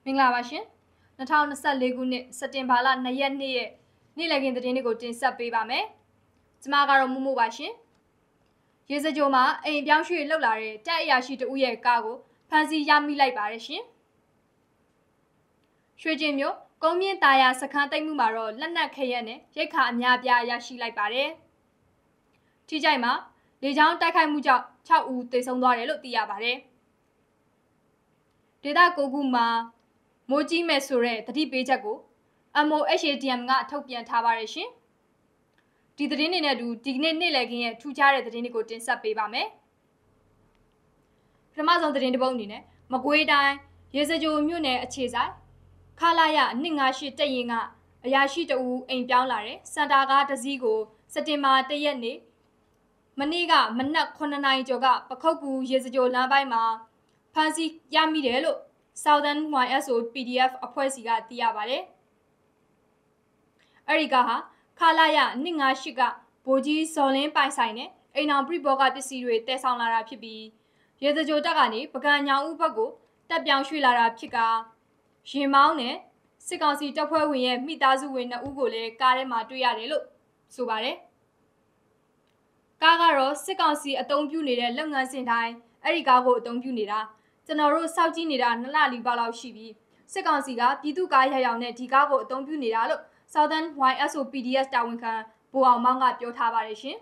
မင်္ဂလာပါရှင်2024ခုနှစ်စက်တင်ဘာလ2ရက်နေ့ရဲ့နေ့လည်ခင်းသတင်းတွေကိုတင်ဆက်ပေးပါမယ်ကျွန်မကတော့မမို့ပါရှင်ရေစကြိုမှာအိမ်ပြောင်းရွှေ့လှုပ်လာတဲ့တပ်အရာရှိတဦးရဲ့ကားကိုဖမ်းဆီးရမိလိုက်ပါတယ်ရှင်ရွှေကျင်မြို့ကုန်းမြင့်တာယာစခန်းသိမ်းမှုမှာတော့လက်နက်ခဲယက်နဲ့ရိတ်ခါအများပြားရရှိလိုက်ပါတယ်ထိကြိုက်မှာလေကြောင်းတိုက်ခိုက်မှုကြောင့်6ဦးသေဆုံးသွားတယ်လို့သိရပါတယ်ဒေသ9ခုမှာမိုးကြီးမဲ့ဆိုတဲ့သတိပေးချက်ကို MOHADM ကထုတ်ပြန်ထားပါတယ်ရှင်ဒီသတင်းတွေနဲ့အတူဒီကနေ့နေ့လည်ခင်းရဲ့ထူးခြားတဲ့သတင်းတွေကိုတင်ဆက်ပေးပါမယ်ပထမဆုံးသတင်းတစ်ပုဒ်အနေနဲ့မကွေးတိုင်းရေစကြိုမြို့နယ်အခြေဆိုင်ခလာရ158တပ်ရင်ကအရာရှိတအူအိမ်ပြောင်းလာတဲ့စန်တာကားတစ်စီးကိုစက်တင်ဘာ1ရက်နေ့မနေ့ကမနက်9နာရီကျော်ကပခုတ်ကူရေစကြိုလမ်းပိုင်းမှာဖမ်းဆီးရမိတယ်လို့Southern YSO PDF အဖွဲ့စီကသိရပါတယ်။အဲဒီကဟာခလာရ158ကဗိုလ်ကြီးဇော်လင်းပိုင်ဆိုင်နဲ့အိမ်အောင်ပြဘောကပစ္စည်းတွေတည်ဆောင်လာတာဖြစ်ပြီးရေစကြိုတက်ကနေပကံညောင်ဦးဘက်ကိုတက်ပြောင်းရွှေ့လာတာဖြစ်ကရင်မောင်းနဲ့စစ်ကောင်စီတပ်ဖွဲ့ဝင်ရဲ့မိသားစုဝင်2ဦးကိုလည်းကားထဲမှာတွေ့ရတယ်လို့ဆိုပါတယ်။ကားကတော့စစ်ကောင်စီအုံပြုနေတဲ့လုပ်ငန်းစဉ်တိုင်းအဲဒီကားကိုအုံပြုနေတာကျွန်တော်တို့စောက်ကြည့်နေတာ2လလီပါလောက်ရှိပြီစစ်ကောင်စီကပြည်သူ့ကားရရောင်နဲ့ဒီကားကိုအသုံးပြုနေတာလို့ Southern YSO PDF တာဝန်ခံဗိုလ်အောင်မောင်ကပြောထားပါတယ်ရှင်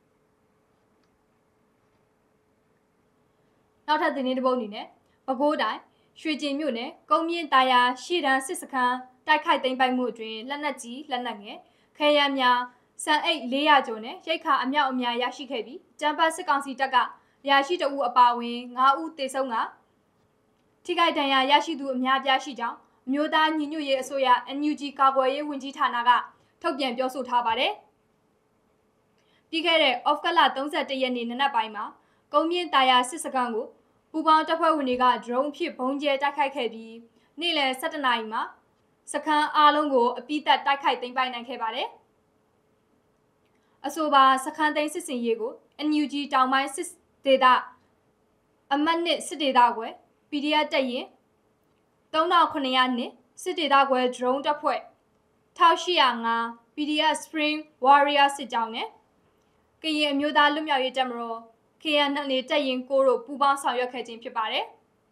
နောက်ထပ်သတင်းတစ်ပုဒ်အနေနဲ့ပဲခူးတိုင်းရွှေကျင်မြို့နယ်ကုန်းမြင့်တာယာရှေ့တန်းစစ်စခန်းတိုက်ခိုက်သိမ်းပိုက်မှုအတွင်းလက်နက်ကြီးလက်နက်ငယ်ခဲယမ်းများစံအိတ်400ကျော်နဲ့ရိတ်ခါအမြောက်အများရရှိခဲ့ပြီးကျန်းပတ်စစ်ကောင်စီတပ်ကရာရှိတအူအပါအဝင်9ဦးသေဆုံးကထိခိုက်ဒဏ်ရာရရှိသူအများပြားရှိကြောင်းအမျိုးသားညီညွတ်ရေးအစိုးရ NUG ကာကွယ်ရေးဝန်ကြီးဌာနကထုတ်ပြန်ပြောဆိုထားပါတယ်။ပြီးခဲ့တဲ့ off ကလ31ရက်နေ့နနက်ပိုင်းမှာကုန်းမြင့်တာယာစစ်စခန်းကိုပူပေါင်းတပ်ဖွဲ့ဝင်တွေက drone ဖြင့်ဘုံကျဲတိုက်ခိုက်ခဲ့ပြီးနေ့လယ်17နာရီမှာစခန်းအားလုံးကိုအပိသက်တိုက်ခိုက်သိမ်းပိုက်နိုင်ခဲ့ပါတယ်။အဆိုပါစခန်းသိမ်းစစ်စင်ရေးကို NUG တောင်ပိုင်းစစ်ဒေသအမှတ်1စစ်ဒေသကွယ်PDF တက်ရင်3900နှစ်စစ်ဒေသခွဲ drone တပ်ဖွဲ့1805 PDF Spring Warrior စစ်ကြောင်းနဲ့ကရင်အမျိုးသားလွတ်မြောက်ရေးတပ်မတော် KNL တက်ရင်ကိုတို့ပူးပေါင်းဆောင်ရွက်ခဲ့ခြင်းဖြစ်ပါတယ်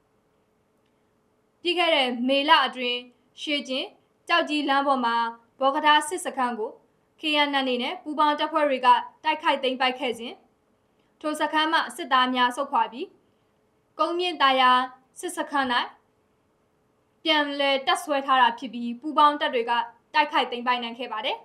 ပြီးခဲ့တဲ့မေလအတွင်းရွှေကျင်ကြောက်ကြီးလမ်းပေါ်မှာဘောကတာစစ်စခန်းကို KNL နဲ့ပူးပေါင်းတပ်ဖွဲ့တွေကတိုက်ခိုက်သိမ်းပိုက်ခဲ့စဉ်ထိုစခန်းမှစစ်သားများဆုတ်ခွာပြီးကုန်းမြင့်တာယာစစ်စခန်း၌ပြန်လည်တပ်ဆွဲထားတာဖြစ်ပြီးပူပေါင်းတပ်တွေကတိုက်ခိုက်သိမ်းပိုက်နိုင်ခဲ့ပါတယ်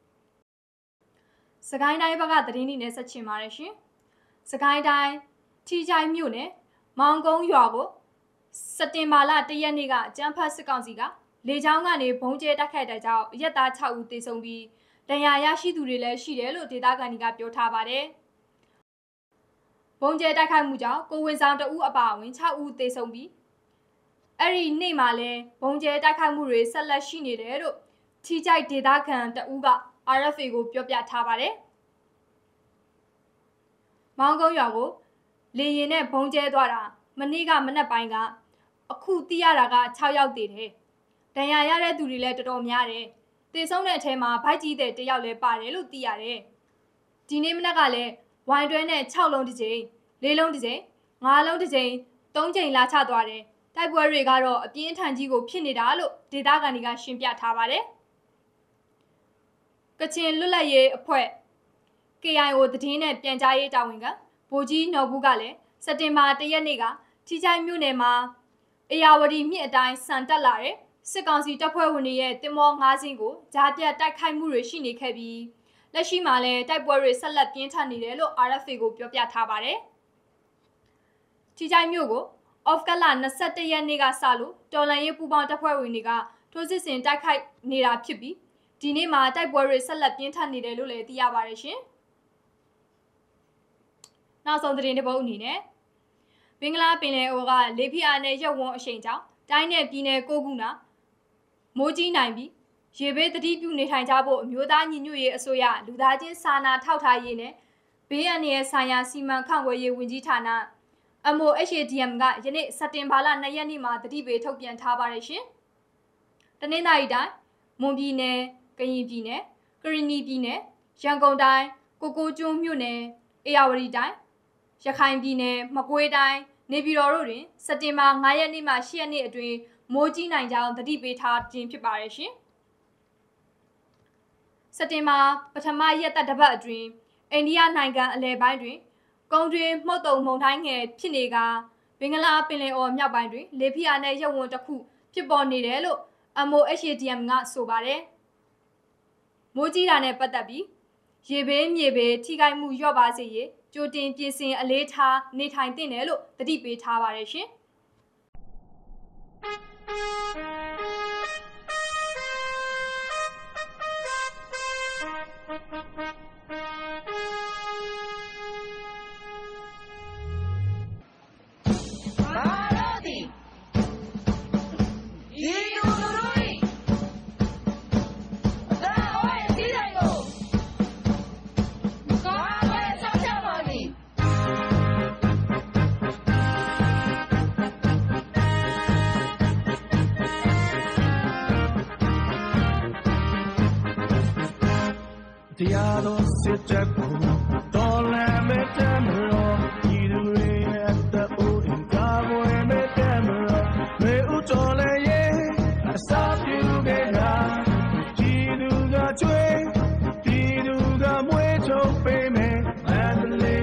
။စကိုင်းတိုင်းဘက်ကသတင်းတွေနဲ့ဆက်ချင်ပါတယ်ရှင်။စကိုင်းတိုင်းထီချိုင်မြို့နယ်မောင်ကုန်းရွာကိုစက်တင်ဘာလ1ရက်နေ့ကကျန်းဖတ်စစ်ကောင်စီကလေကြောင်းကနေဘုံကျဲတိုက်ခိုက်တဲ့ကြောင့်ရက်သား6ဦးသေဆုံးပြီးဒဏ်ရာရရှိသူတွေလည်းရှိတယ်လို့ဒေသခံတွေကပြောထားပါတယ်။ဘုံကျဲတိုက်ခိုက်မှုကြောင့်ကိုဝင်ဆောင်2ဦးအပါအဝင်6ဦးသေဆုံးပြီးအဲ့ဒီနေ့မှာလဲဘုံကျဲတိုက်ခိုက်မှုတွေဆက်လက်ရှိနေတယ်လို့ထီကြိုက်ဒေသခံတအူးက RFA ကိုပြောပြထားပါတယ်။မောင်ကုန်းရွာကိုလေရင်နဲ့ဘုံကျဲသွားတာမနေ့ကမနက်ပိုင်းကအခုသိရတာက6ယောက်သေတယ်။ဒဏ်ရာရတဲ့သူတွေလည်းတော်တော်များတယ်။သေဆုံးတဲ့အထဲမှာဗိုက်ကြီးတဲ့တယောက်လည်းပါတယ်လို့သိရတယ်။ဒီနေ့မနက်ကလည်းဝိုင်တွဲနဲ့6လုံးတစ်ချိန်4လုံးတစ်ချိန်5လုံးတစ်ချိန်3ချိန်လာချသွားတယ်။တိုက်ပွဲတွေကတော့အပြင်းထန်ကြီးကိုဖြစ်နေတာလို့ဒေသခံတွေကရှင်းပြထားပါတယ်။ကချင်လွတ်လပ်ရေးအဖွဲ့ KIO သတင်းနဲ့ပြန်ကြားရေးတာဝန်ခံဗိုလ်ကြီးနော်ဘူးကလည်းစက်တင်ဘာ1ရက်နေ့ကထီချိုင်မြို့နယ်မှာအေယာဝတီမြစ်အတိုင်းစံတက်လာတဲ့စစ်ကောင်စီတပ်ဖွဲ့ဝင်တွေရဲ့တင်မော5စင်းကိုဂျားပြတ်တိုက်ခိုက်မှုတွေရှိနေခဲ့ပြီးလက်ရှိမှာလည်းတိုက်ပွဲတွေဆက်လက်ပြင်းထန်နေတယ်လို့ RFA ကိုပြောပြထားပါတယ်။ထီချိုင်မြို့ကိုoff ကလ21ရက်နေ့ကစလို့တော်လန်ရေးပူပေါင်းတပ်ဖွဲ့ဝင်တွေကထိုးစစ်ဆင်တိုက်ခိုက်နေတာဖြစ်ပြီးဒီနေ့မှာတိုက်ပွဲတွေဆက်လက်ပြင်းထန်နေတယ်လို့လည်းသိရပါတယ်ရှင်။နောက်ဆုံးသတင်းတစ်ပုဒ်အနေနဲ့ဘင်္ဂလားပင်လယ်အော်ကလေဖိအားနဲ့ရက်ဝန်းအရှိန်ကြောင့်တိုင်းနယ်ပြည်နယ်9ခုနာမိုးကြီးနိုင်ပြီးရေဘေးသတိပြုနေထိုင်ကြဖို့အမျိုးသားညီညွတ်ရေးအစိုးရလူသားချင်းစာနာထောက်ထားရေးနဲ့ဘေးအန္တရာယ်ဆိုင်ရာစီမံခန့်ခွဲရေးဝန်ကြီးဌာနMOHADM ကယနေ့စက်တင်ဘာလ2ရက်နေ့မှာသတိပေးထုတ်ပြန်ထားပါတယ်ရှင်တနင်္သာရီတိုင်းမွန်ပြည်နယ်ကရင်ပြည်နယ်ကရင်နီပြည်နယ်ရန်ကုန်တိုင်းကိုကိုကျွန်းမြို့နယ်အေရဝတီတိုင်းရခိုင်ပြည်နယ်မကွေးတိုင်းနေပြည်တော်တို့တွင်စက်တင်ဘာ9ရက်နေ့မှ10ရက်နေ့အတွင်းမိုးကြီးနိုင်ကြောင်းသတိပေးထားခြင်းဖြစ်ပါတယ်ရှင်စက်တင်ဘာပထမရက်သက်တစ်ပတ်အတွင်းအိန္ဒိယနိုင်ငံအလယ်ပိုင်းတွင်ကုန်းတွင်မှုတ်တုံမုန်တိုင်းငယ်ဖြစ်နေကဘင်္ဂလားပင်လယ်အော်မြောက်ပိုင်းတွင်လေဖိအားနည်းရပ်ဝန်းတစ်ခုဖြစ်ပေါ်နေတယ်လို့ MOHADM ကဆိုပါတယ်မိုးကြီးတာနဲ့ပတ်သက်ပြီးရေဘေးမြေဘေးထိခိုက်မှုလျော့ပါစေရေးကြိုတင်ပြင်ဆင်အလေးထားနေထိုင်သင့်တယ်လို့သတိပေးထားပါတယ်ရှင်တရားတော်စစ်တပ်ကိုတော်လန်မဲ့တမ်းတော်ဒီလူတွေရဲ့တအိုးင်ကားဝင်မဲ့တမ်းတော်မေဦးတော်လည်းရဲ့အစာပြုခဲ့တာဒီလူကကျွေးဒီလူကမွေးထုတ်ပေးမယ်မန္တလေး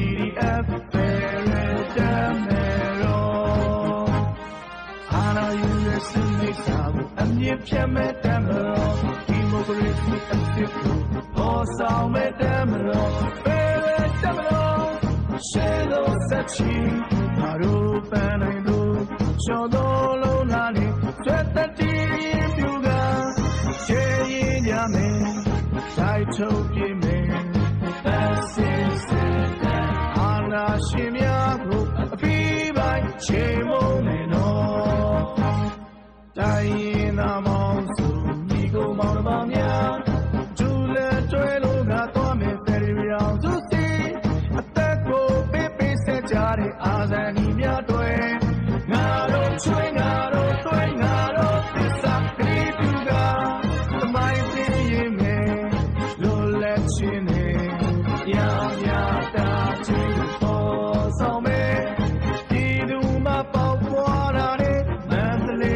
PDF ပဲရတဲ့မယ်တော်အာနာယူရဲ့စနေစာကိုအမြင့်ဖြတ်မဲ့တမ်းတော်ဒီမိုကရေစီအဖြစ်ကိုဆောင်မဲ့တမ်းတော်ပဲရတဲ့မယ်တော်ရှေးလို့ဆက်ချီငါတို့ပန်းနိုင်လို့ချော်တော်လုံးလာနေသက်တတိပြူကခြေရင်ကြမယ်ဆိုင်ထုတ်ပြမယ်သက်စင်စင်အာနာရှင်များကိုအပြီးပိုင်းချေမုန်းနေတော့တိုင်းရင်သာမောင်းစုညီကိုမောင်နှမများဒူလက်တွဲလို့ကသွားမယ်ဖယ်ရီရောင်သူစီအသက်ကိုပေးပေးဆက်ကြတဲ့အာဇာနည်များတွေငါတို့ချွေးငါတို့သွေးငါတို့သစ္စာကလေးသူကသမိုင်းသိရင်မယ်လိုလက်ချင်းနဲ့ရရတာချင်းပေါ်ဆောင်မယ်ဒီလူမပေါပွားတာနဲ့မန္တလေး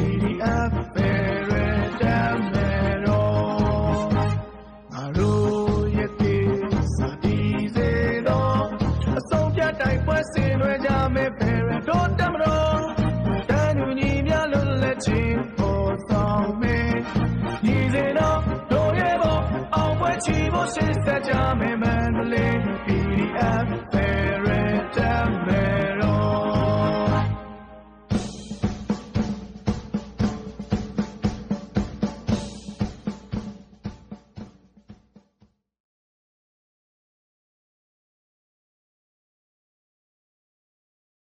PDF ပဲရတဲ့မယ်တော့ငါတို့ရဲ့ကိစ္စဒီစေတော့အဆုံးဖြတ်တိုင်းပွဲစင်လွယ်ကြမယ်ပဲရတော့တမတော်တန်သူညီများလွတ်လက်ချင်းပေါ်ဆောင်မယ်ညီစေတော့တို့ရဲ့ဘောအောင်ပွဲချီဖို့ရှေ့ဆက်ကြမယ်မန္တလေး PDF ပဲရတဲ့